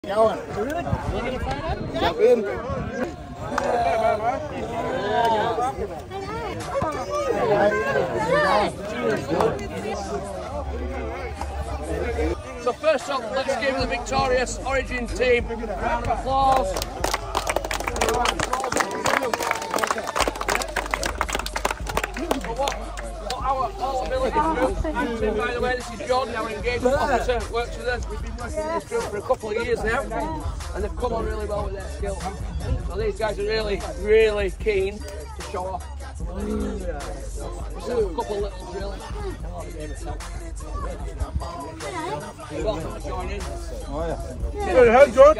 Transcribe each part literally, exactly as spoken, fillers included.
Going. Jump in. So first up, let's give the victorious Origin team a round of applause. Our all ability group, and by the way, this is Jordan, our engagement officer, works with us. We've been working with this group for a couple of years now, and they've come on really well with their skills. So these guys are really, really keen to show off. Just a couple of little drills. You're welcome to join in. Oh yeah. Good head, George.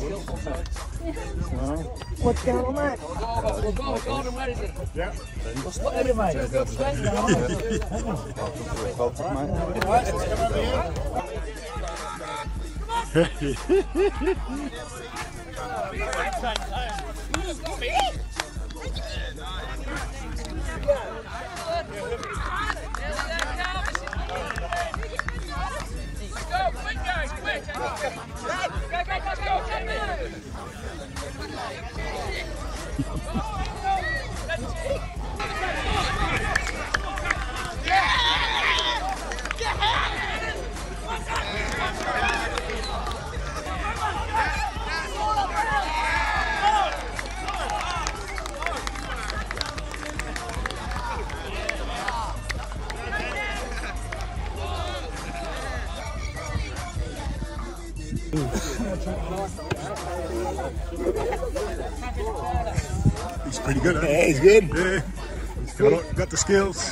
What's going on, mate? We'll go with Gordon, where is he? Yeah. We'll split them in two groups then. Go, quick guys, quick! Go, go, go, go, go! He's pretty good, huh? Yeah, he's good. Yeah. He's got, got the skills.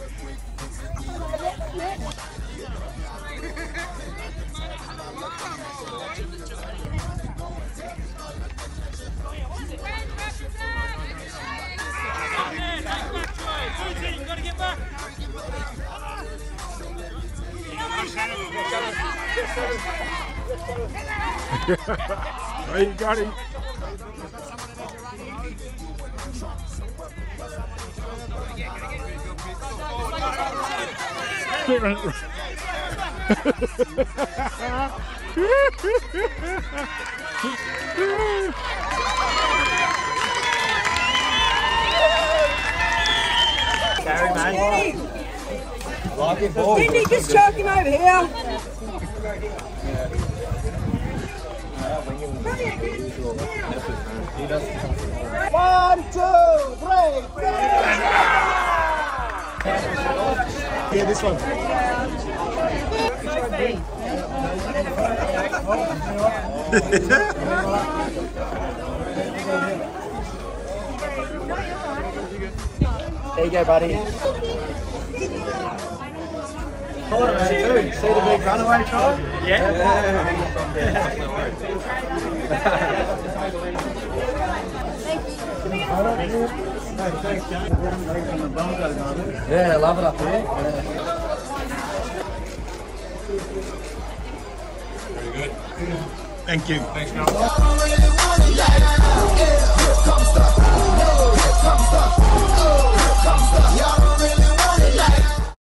Right, you got him. Gary, mate. Like it, ball. Cindy, just chuck him over here. One, two, three. Yeah, this one. There you go, buddy. See the big runaway try? Yeah. Yeah, I love it up here. Very good. Thank you. Thanks, Here comes the, here comes the, here comes the, y'all don't really want it like